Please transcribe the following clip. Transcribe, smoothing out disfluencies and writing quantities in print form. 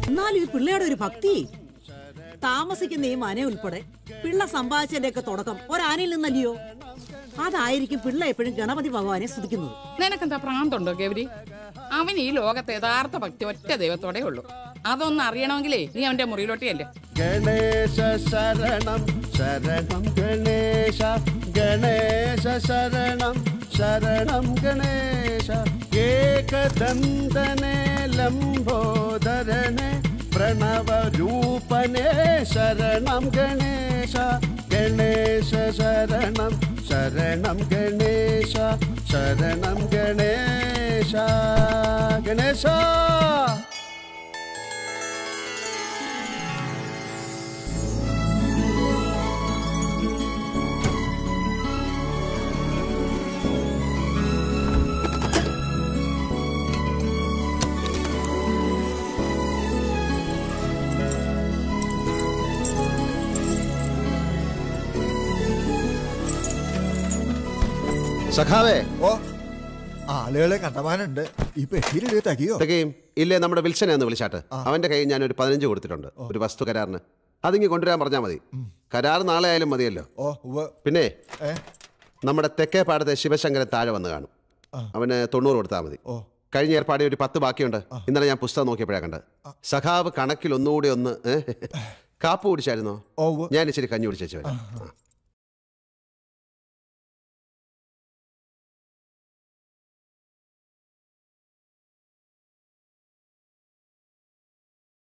എന്നാലും ഈ പിള്ളയുടെ ഒരു ഭക്തി. താമസിക്കുന്ന ഈ മന ഉൾപ്പെടെ പിള്ള സമ്പാദിച്ചതിന്റെ ഒക്കെ തുടക്കം ഒരാനയിൽ നിന്നല്ലയോ? അതായിരിക്കും പിള്ള എപ്പോഴും ഗണപതി ഭഗവാനെ സ്തുതിക്കുന്നത്. നിനക്കെന്താ പ്രാന്തുണ്ടോ ഗൗരി? അവൻ ഈ ലോകത്തെ യഥാർത്ഥ ഭക്തി ഒറ്റ ദൈവത്തോടെ ഉള്ളൂ. അതൊന്നും അറിയണമെങ്കിലേ നീ അവന്റെ മുറിയിലോട്ടിയല്ലേ. ഗണേശ ശരണം ശരണം ഗണേശ ഗണേശ ശരണം ശരണം ഗണേശ ഏകദന്തനെ ലംബോദരനെ പ്രണവരൂപനെ ശരണം ഗണേശ ഗണേശ ശരണം ശരണം ഗണേശ ശരണം ഗണേശ ഗണേശ. സഖാവേ, ഓ ആളുകളെ കണ്ടമാനുണ്ട്. ഈ പെട്ടിയിലെഴുതി തകയോ? തികയും ഇല്ലേ? നമ്മുടെ വിൽസനെ ഒന്ന് വിളിച്ചാട്ട്. അവന്റെ കയ്യിൽ ഞാൻ ഒരു 15 കൊടുത്തിട്ടുണ്ട്, ഒരു വസ്തു കരാറിന്. അതിങ്ങി കൊണ്ടുവരാൻ പറഞ്ഞാൽ മതി. കരാർ നാളെ ആയാലും മതിയല്ലോ. പിന്നെ നമ്മുടെ തെക്കേ പാടത്തെ ശിവശങ്കരൻ താഴെ വന്ന് കാണും. അവന് 90 കൊടുത്താൽ മതി. കഴിഞ്ഞ ഏർപ്പാടി ഒരു 10 ബാക്കിയുണ്ട്. ഇന്നലെ ഞാൻ പുസ്തകം നോക്കിയപ്പോഴാണ് കണ്ടത്. സഖാവ് കണക്കിൽ ഒന്നുകൂടി ഒന്ന് കാപ്പ് കുടിച്ചായിരുന്നോ? ഞാൻ ഇച്ചിരി കഞ്ഞി കുടിച്ചേച്ചു വരാം.